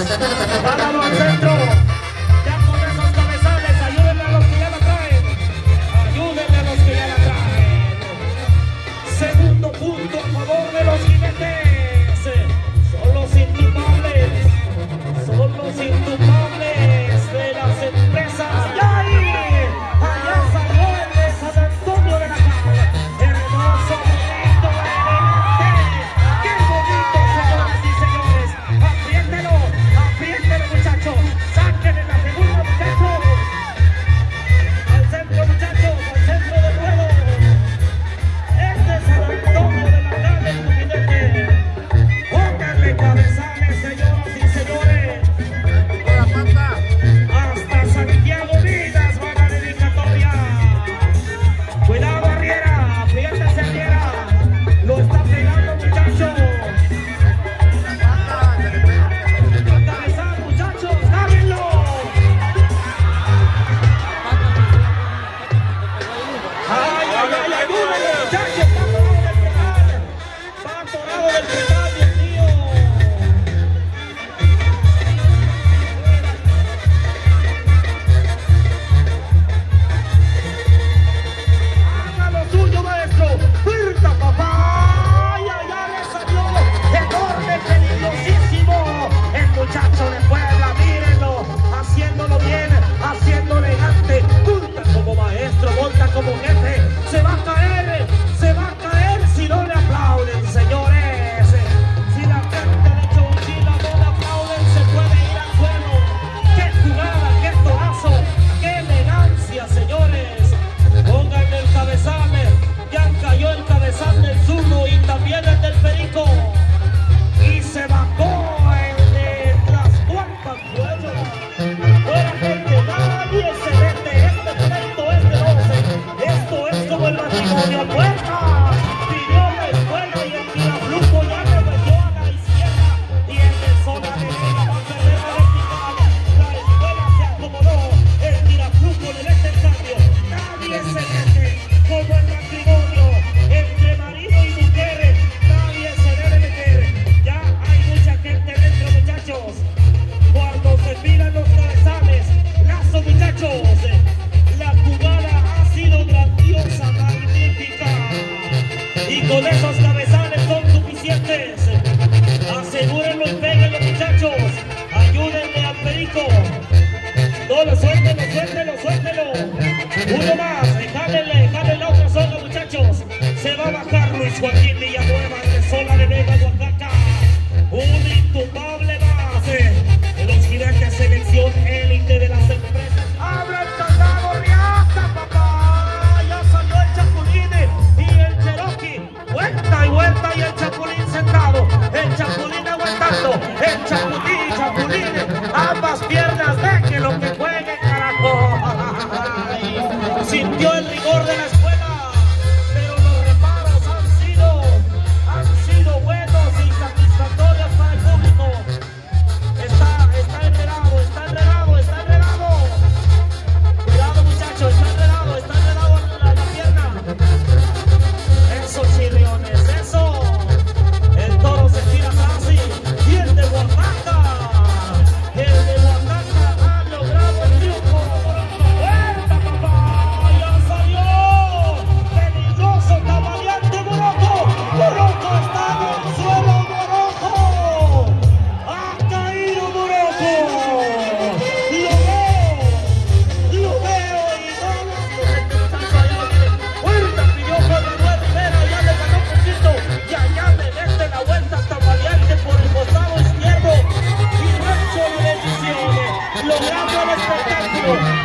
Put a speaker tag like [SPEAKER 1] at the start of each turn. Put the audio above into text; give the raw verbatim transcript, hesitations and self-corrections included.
[SPEAKER 1] Páralo al centro. Ya con esos cabezales, ayúdenle a los que ya la traen. Ayúdenle a los que ya la traen. Segundo punto a favor de los jinetes. Son los intumables. Son los intumables de las empresas. ¡Y ahí! Allá salió el de San Antonio de la Calle. Hermoso, bonito, elegante. ¡Qué bonito, señoras y señores! Apriéntelo, apriéntelo, muchachos. Sáquenle la segunda, muchachos. Al centro, muchachos, al centro del ruedo. Este es San Antonio de la Calle, tu jinete. Pónganle cabezales, señoras y señores. Hasta Santiago Vidas va la dedicatoria. Cuidado, Arriera, apriétase, Arriera. Lo está pegando, muchachos. A cabezar, muchachos, dámenlo. Ay, ay, ay, ayúdenle, muchachos. Está atorado del pedal. Está atorado del pedal, Dios mío. Haga lo suyo, maestro. ¡Firta, papá! ¡Ay, ay, ay! Le salió enorme, peligrosísimo. El muchacho de Puebla, mírenlo. Haciéndolo bien, haciendo elegante. Punta como maestro, monta como jefe. Se va a caer, se va a caer si no le aplauden, señores. Si la gente de Chonchila no le aplauden, se puede ir al suelo. ¡Qué jugada, qué torazo, qué elegancia, señores! Pónganle el cabezal. Ya cayó el cabezal del zurdo y también el del perico. Y se bajó el de las cuartas cuello. Buena gente, nadie se vende. Este pleito es de doce. Esto es como el matrimonio a puerta. Pidió la escuela y el tiraflujo ya le metió a la izquierda. Y el de zona derecha va a perder la vertical. La escuela se acomodó. El tiraflujo le mete el cambio. Nadie se vende como el matrimonio entre marido y mujer. Nadie se debe meter. Ya hay mucha gente dentro, muchachos. Cuando se miran los cabezales, lazo, muchachos. La jugada ha sido grandiosa, magnífica. Y con esos cabezales son suficientes. Asegúrenlo y péguenlo, muchachos. Ayúdenle al perico. No, lo suéltelo, suéltelo, suéltelo. Uno más, jálele, jálele la otra zona, muchachos. Se va a bajar Luis Joaquín Villanueva de Sola de Vega, Oaxaca. Un intumbable base de los jinetes selección élite de las empresas. ¡Abre el candado, Riata, papá! Ya salió el Chapulín y el Cherokee. Vuelta y vuelta y el Chapulín sentado. El Chapulín aguantando. El Chapulín, Chapulín. Ambas piernas, dejen lo que juegue, carajo. Ay, sintió el rigor de la escuela, pero los reparos han sido, han sido buenos y satisfactorios para el público. Está, está enredado, está enredado, está enredado. Cuidado, muchachos, está enredado, está enredado la, la pierna. Eso, chirriones, eso. El toro se tira casi. Y el de Oaxaca, el de Oaxaca ha logrado el triunfo. ¡Vuelta, papá! ¡Ya salió! ¡Peligroso, tambaleante, Morocco! ¡Morocco está en el suelo, Morocco! ¡Ha caído Morocco! ¡Lo veo! ¡Lo veo! Y vamos con el muchacho allá viene. ¡Vuelta! Pidió Juan Manuel Rivera, ya le ganó un poquito. Y allá le mete la vuelta tambaleante por el costado izquierdo. Y Rancho la bendición, logrando el espectáculo.